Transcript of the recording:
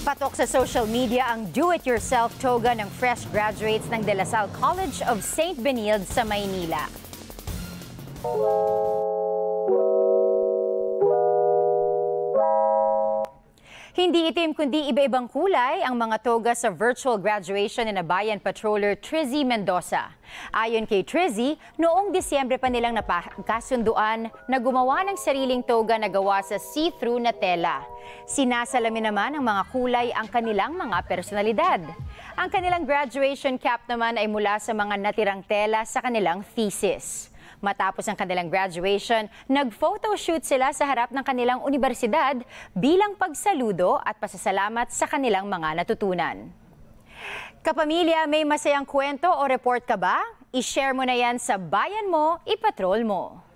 Patok sa social media ang do-it-yourself toga ng fresh graduates ng De La Salle College of St. Benilde sa Maynila. Hindi itim kundi iba-ibang kulay ang mga toga sa virtual graduation ni Bayan Patroller Trizzy Mendoza. Ayon kay Trizzy, noong Disyembre pa nilang napagkasunduan na gumawa ng sariling toga na gawa sa see-through na tela. Sinasalamin naman ng mga kulay ang kanilang mga personalidad. Ang kanilang graduation cap naman ay mula sa mga natirang tela sa kanilang thesis. Matapos ang kanilang graduation, nag-photoshoot sila sa harap ng kanilang universidad bilang pagsaludo at pasasalamat sa kanilang mga natutunan. Kapamilya, may masayang kwento o report ka ba? I-share mo na yan sa Bayan Mo, Ipatrol Mo.